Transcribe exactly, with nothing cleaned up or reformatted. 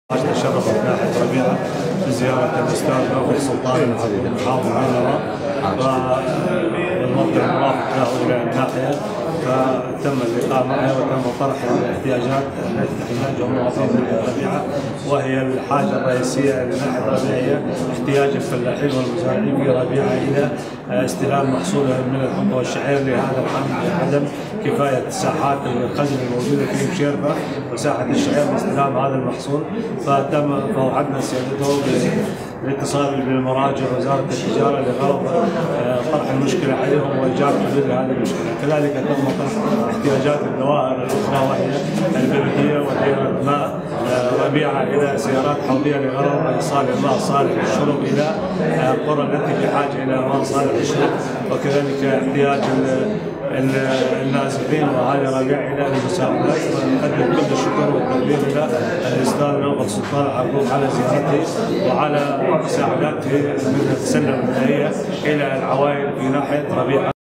تشرفت ناحية ربيعة بزيارة الأستاذ نوفل سلطان محافظ النمر والموقع المرافق له إلى الناحية، فتم اللقاء معه وتم طرح الاحتياجات التي تحتاجها مواطنين ناحية ربيعة، وهي الحاجة الرئيسية لناحية ربيعة احتياج الفلاحين والمزارعين في ربيعة إلى استلام محصولهم من الحنطة والشعير. لهذا الحمد عدم كفاية ساحات الخزن الموجودة في مشيرفة وساحة الشعير باستلام هذا المحصول، فتم فوعدنا سيادته بالاتصال بالمراجع وزارة التجارة لغرض طرح المشكلة عليهم وإيجاد حلول لهذه المشكلة. كذلك تم طرح احتياجات الدوائر الأخرى وهي البلدية ودائرة ماء ربيعة إلى سيارات حوضية لغرض إيصال الماء صالح للشرب إلى القرى التي بحاجة إلى ماء صالح للشرب، وكذلك احتياج النازحين واهالي ربيعة الى المساعدات. ونقدم كل الشكر والتقدير الى الاستاذ نوفل سلطان عقوب على زيارته وعلى مساعدته من السنه البدائيه الى العوائل في ناحيه ربيعة.